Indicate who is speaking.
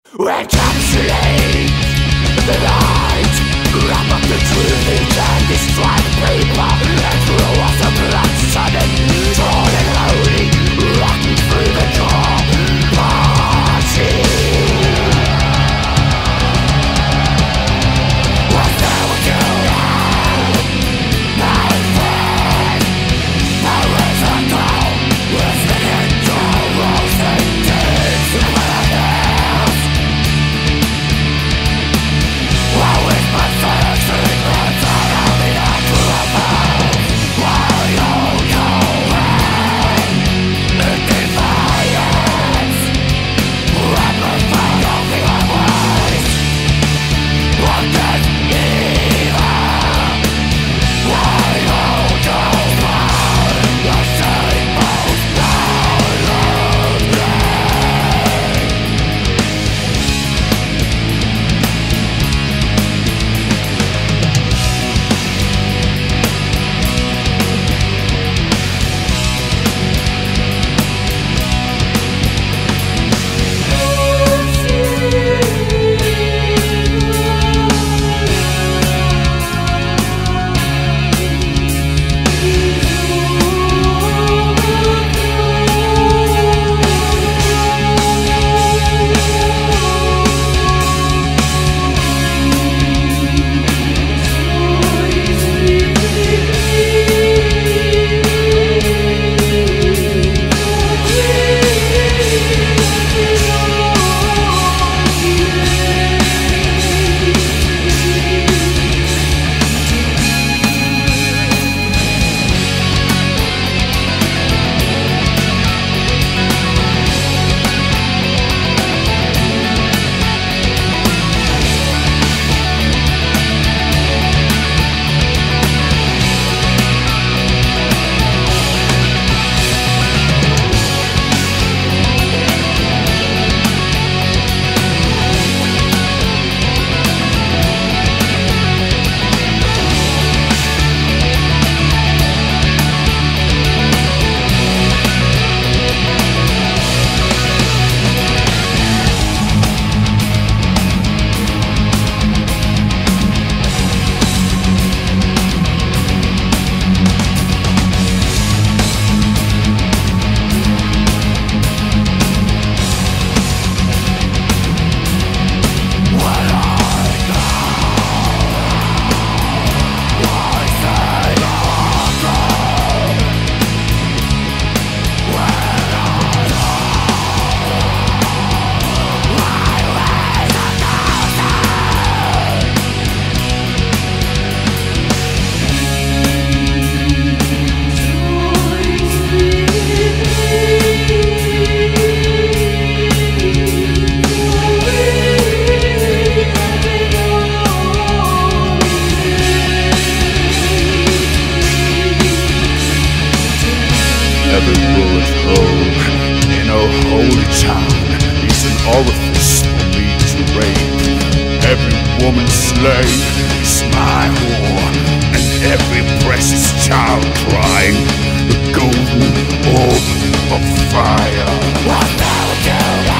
Speaker 1: Encapsulate the light, wrap up the truth and destroy the people, and throw off the blood sudden, torn and holy, rocking through the door, party. What's there with you now, my friend? There is a call, listening to roasting deeds in my ears. How is my searching for time in a trouble? While you go in defiance, amplify of your voice. What is evil? While you go in the same most lonely.
Speaker 2: Every bullet hole in a holy town is an orifice for me to rape. Every woman slave is my whore, and every precious child crying the golden orb of fire.
Speaker 1: What's there with you?